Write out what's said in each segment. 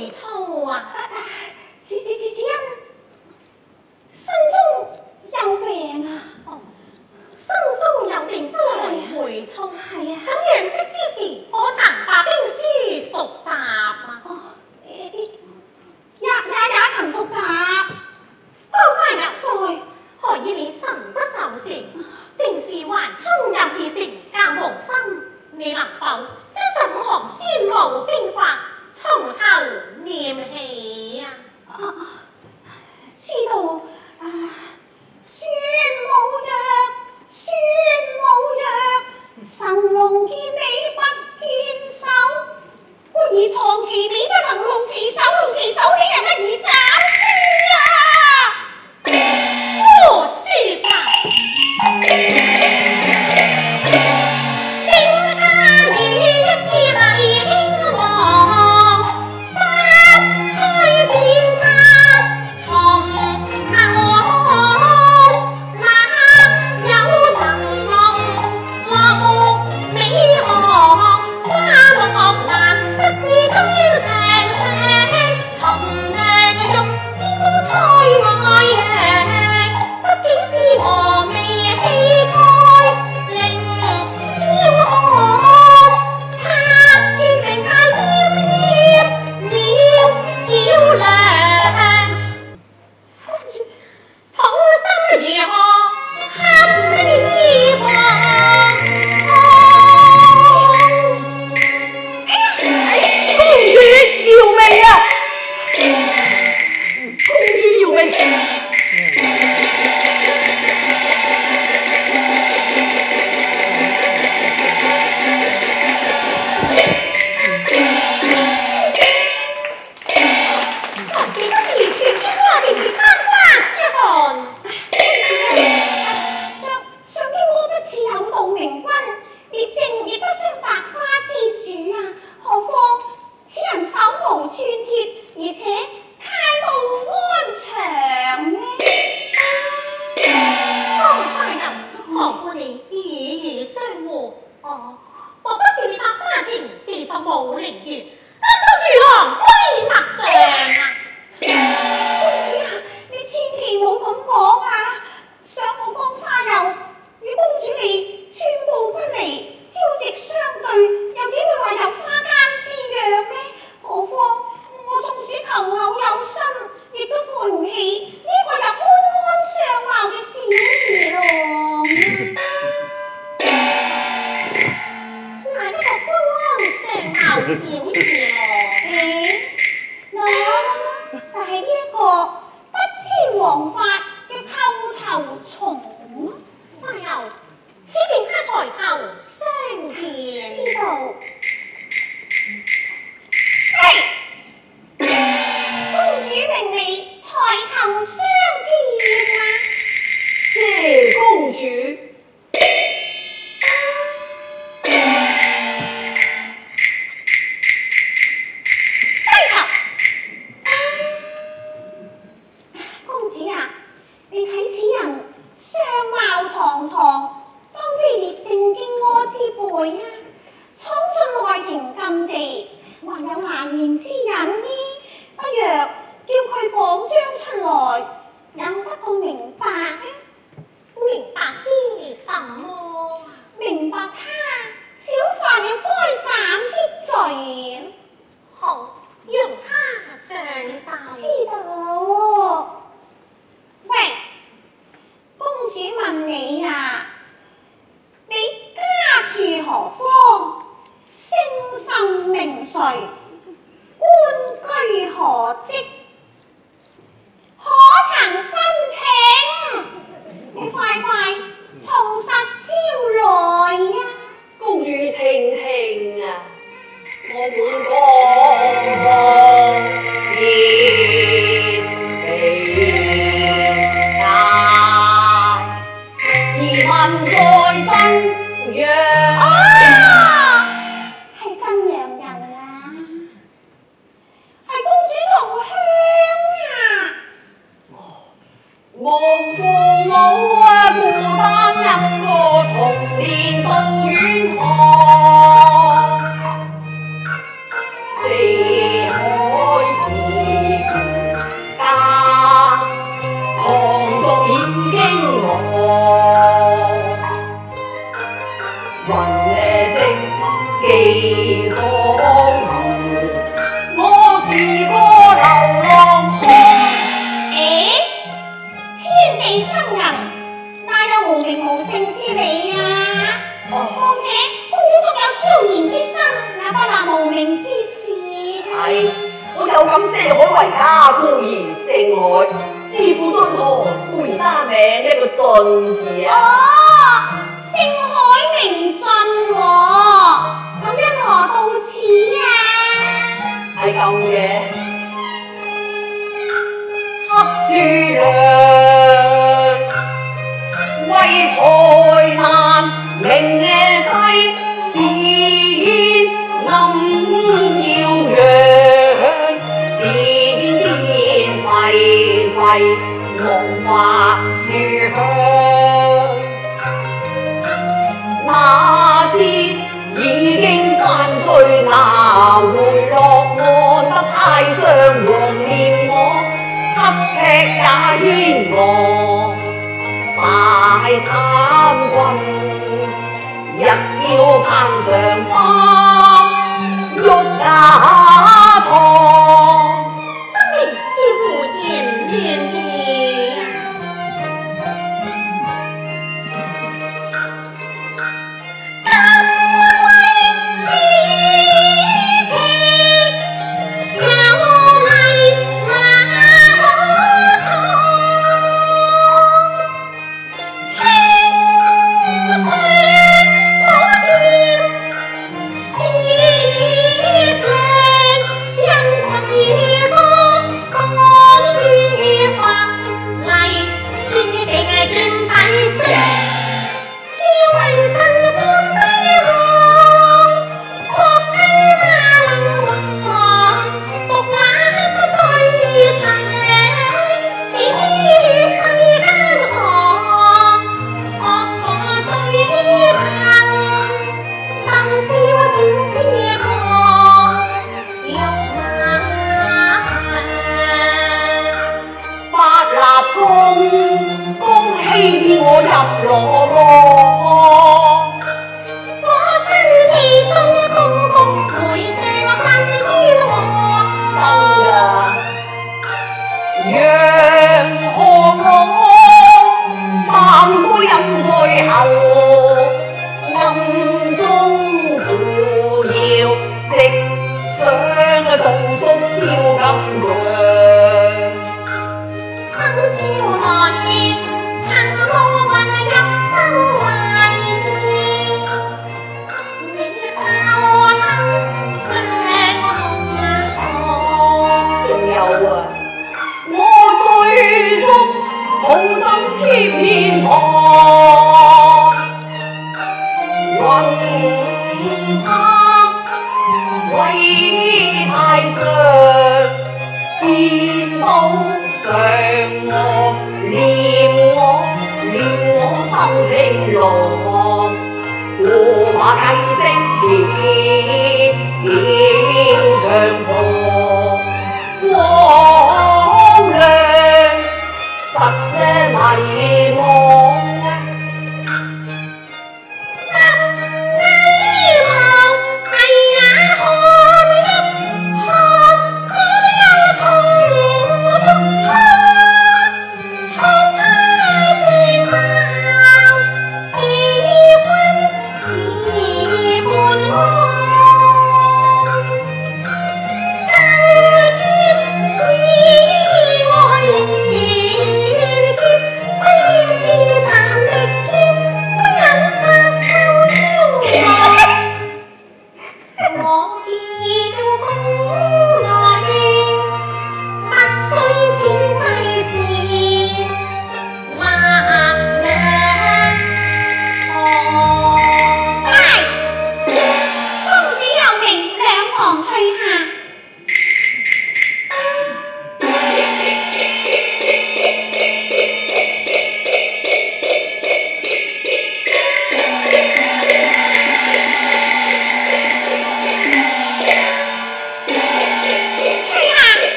回错啊！ 子身中有病啊！ 哦，身中有病不能回错。 係啊， 咁樣式之時，我曾把兵書熟習啊。 哦，也曾熟習。 高快牛在， 何以你神不守舍？定是還充任而成教無心。你能否將15行宣武兵法從頭念起啊？ 知道啊，宣武曰，神龍見你不堅守，故以藏其尾不能露其手，露其手聽人不以斬之啊！ 胡說吧！兵家與一支麗英王，發開戰策從頭，哪有神龍落木美行，花落難得意居長城，從良玉天高塞外揚，不竟是峨眉氣概，凌霄漢，他見平太奄奄了橋梁，好心如何堪衣服？ 公主饒命啊！公主饒命！ 幾多年傳天花定是三花之寒？ 上經我不似有道明君，聶政亦不相白花之主啊！何況此人手無寸鐵，而且態度安詳呢？ 方快人，何故你語相和？哦，莫不是你百花亭借咗武陵月，擔當如狼歸陌上啊？ 公主啊，你千祈冇咁講啊！想我江花遊與公主你寸步不離，朝夕相對，又點會話有花間之約呢？何況我縱使求偶有心，亦都配唔起呢個又安安相貌嘅小兒郎哪一個官安相貌小兒郎？ 就係呢一個不知王法嘅叩頭蟲。 快遊，此便他抬頭相見。 知道。公主命你抬頭相見啊！ 謝公主。 低頭。公主啊，你睇此人相貌堂堂，當非聶政經柯之輩啊！闖進內廷禁地，還有難言之隱呢？不若叫佢講章出來，有得個明白啊！ 明白是什麼？ 明白他小犯了該斬之罪。 好，容他上奏。 知道。喂，公主問你呀，你家住何方？姓甚名誰？官居何職？可曾分聘？你快從實招來呀！ 公主請聽啊，我本講戰備大，而問在真陽。 係真陽人啊！係公主同鄉啊！ 望父母啊，孤單一個童年到遠航，四海为家故而姓海，知府遵从故而得名一个進字啊！ 哦，姓海名進喎，咁因何到此啊？ 係咁嘅，黑書亮，為財難名夜西，是煙暗叫揚，點點廢廢無法樹香。那節已經翻罪，拿回落岸得太上皇憐我，7尺也牽我大參軍，日照攀上北玉架堂。 生明少婦言亂了。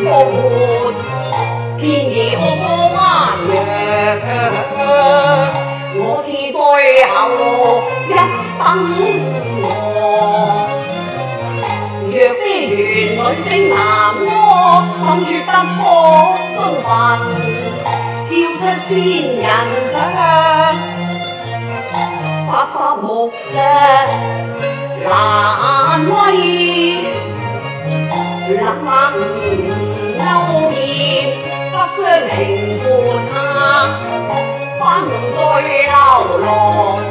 復活，偏已可彎弱。我似最後一等我，若非緣女性男柯，怎絕得科中分，跳出仙人掌，霎霎目難威，冷冷勾豔，不相平伴下，翻龍再流浪，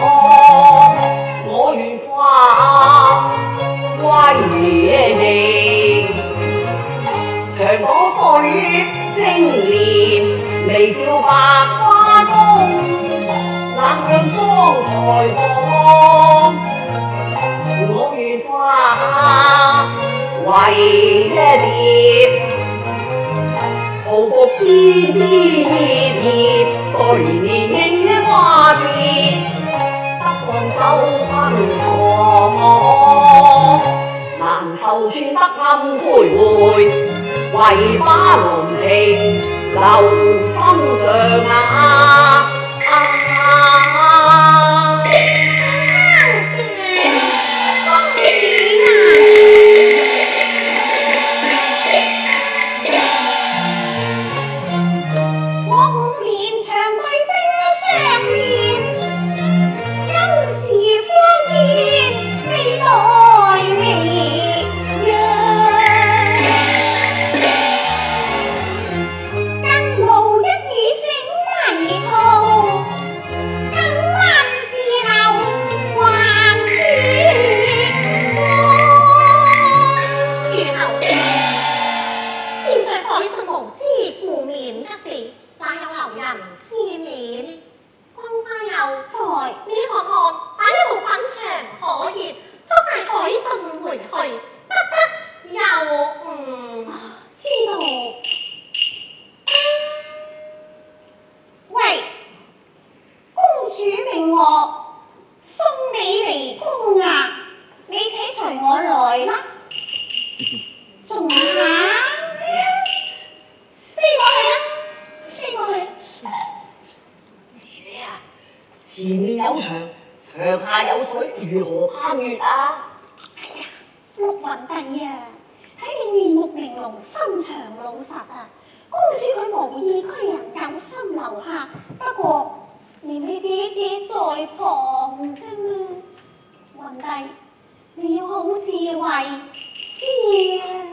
我願化歸你，長朵水精煉，微照白花宮，冷向妝台望，我願化為蝶，匍匐枝枝葉，待年年的花節，不放手分我，難籌算得暗徘徊，唯把濃情留心上啊！前面有牆，牆下有水，如何攀越啊？ 哎呀，陸雲帝啊，睇你面目玲瓏，心腸老實啊！公主佢無意拘人，有心留下，不過念你姐姐在旁啫嘛。雲帝，你要好自為之啊！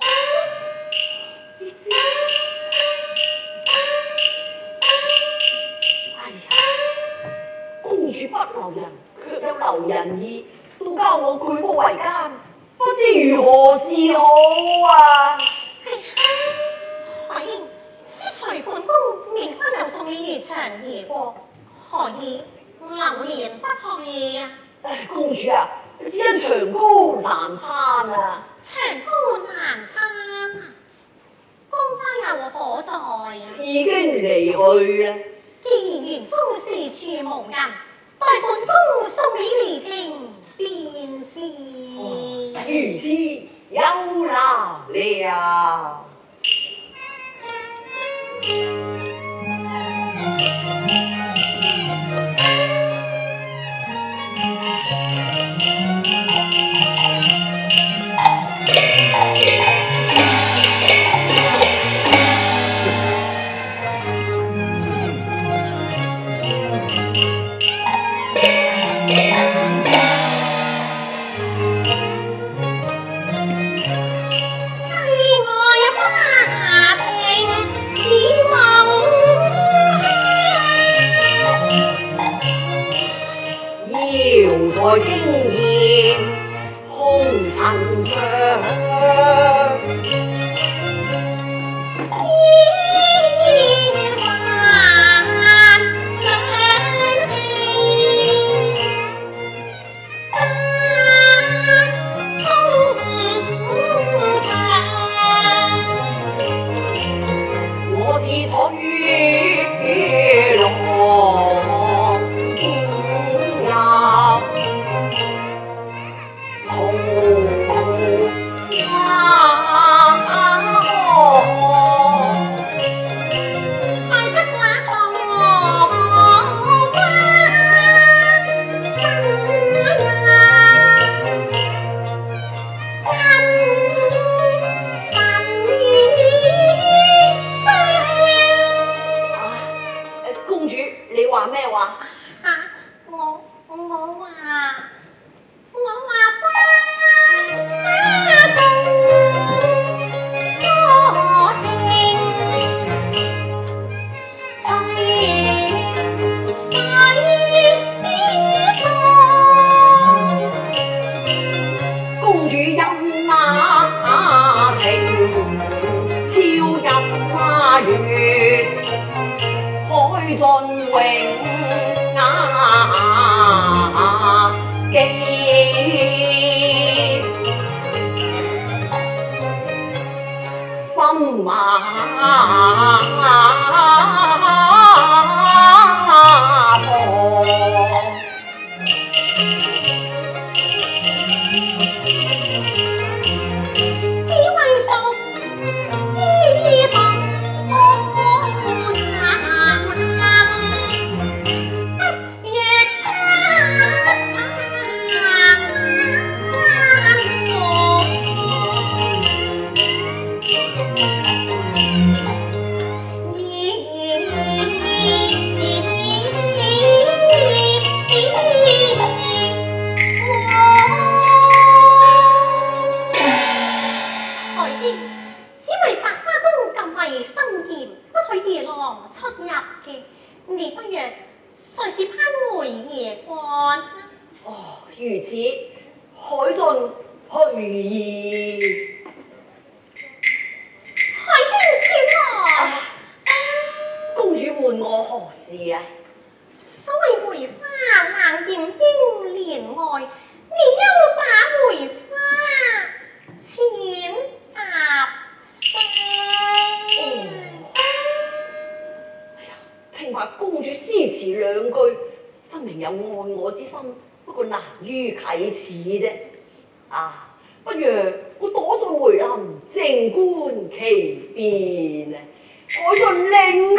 公主不留人，卻有留人意，都教我舉步維艱，不知如何是好啊！ 可以釋除本宮免婚又送你如常而過，何以流年不退啊？ 公主啊，只因長高難攀啊！ 長高難攀啊！宮花又何在啊？ 已經離去啦。 既然園中四處無人，待本宮送你離庭便是。 如此有難了。 望盡榮雅記。心馬放， 只為屬依度安不亦他出入嘅，你不若隨時攀回夜過。 哦，如此，海盡去矣。 海兄轉來， 公主喚我何事啊？ 所謂梅花冷艷英蓮愛，你休把梅花淺搭聲。 聽話公主詩詞兩句，分明有愛我之心，不過難於啟齒啫。啊，不如我躲在梅林，靜觀其變，海盡令命。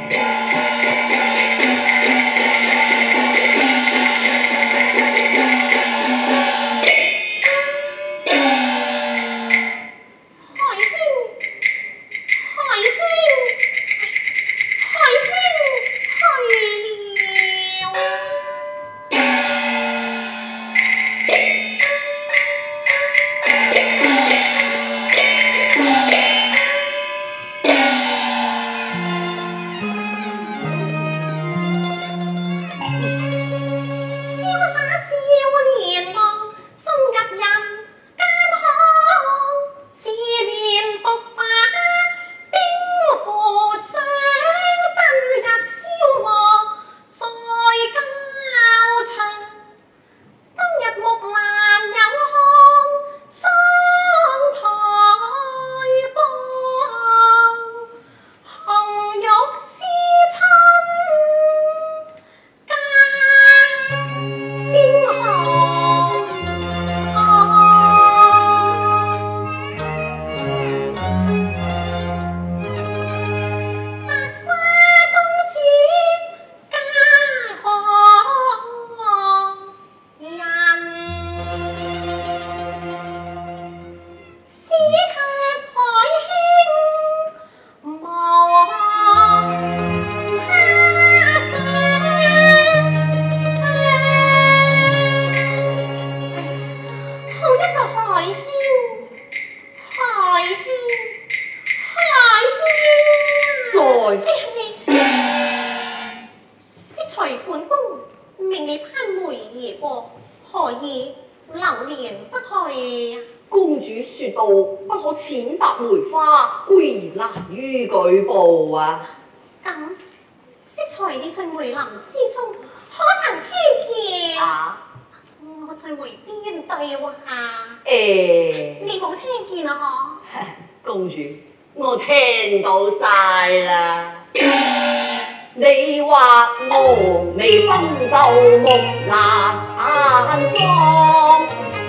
公主說道：不可淺踏梅花，固然難於舉報啊！ 咁，適才你在梅林之中，可曾聽見？ 啊！ 我在回邊對話。你冇聽見啊？ 公主，我聽到晒啦。你話我眉心就木蘭盼霜，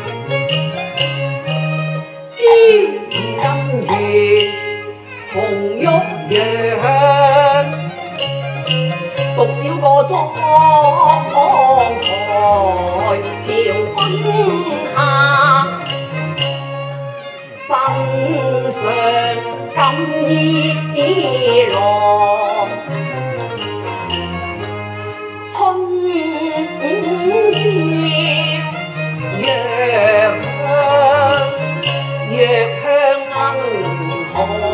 肩金月紅玉陽，獨小個妝台調君下，真相今已落。若向銀河，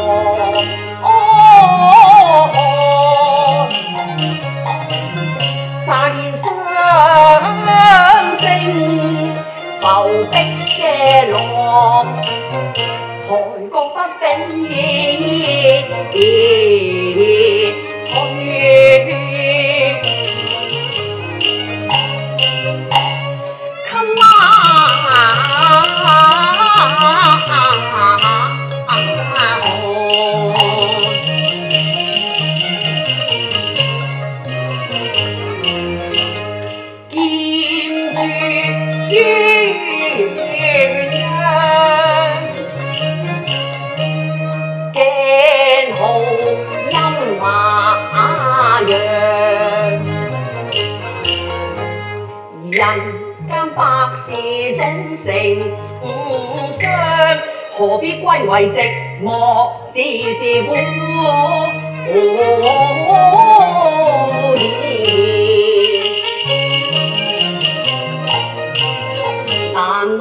乍見雙星浮碧嘅浪，才覺得翡翠陰華陽。人間百事總成誤相，何必歸為寂寞？只是苦意。難耐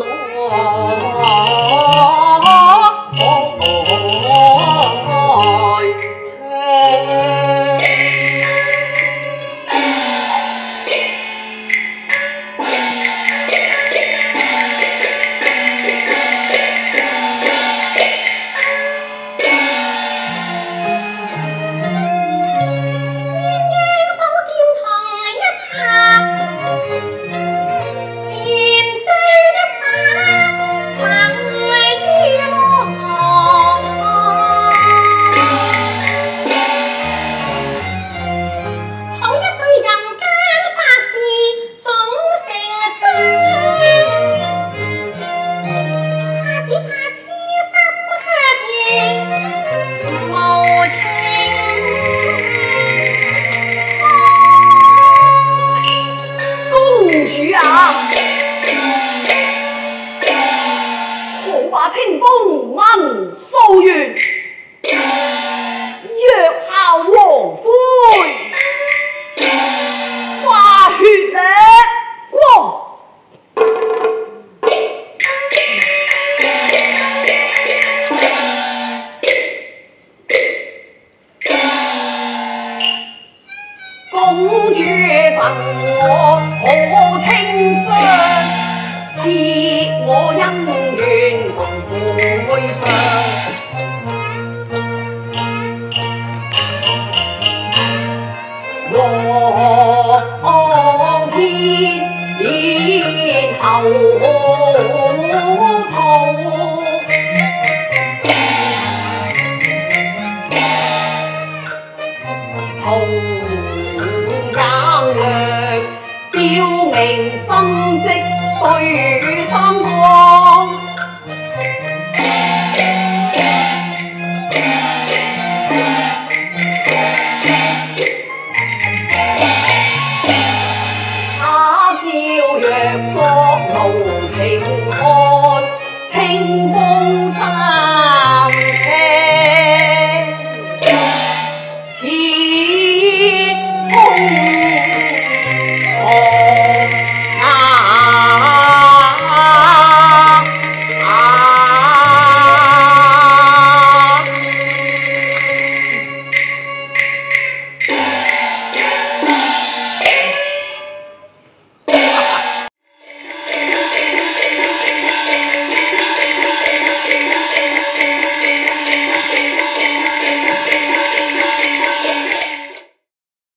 清風問素月，若效黃灰，化血力光。公主贈我好清霜，賜我姻緣共背上。黃天後土，同眼亮，標明心跡對三國。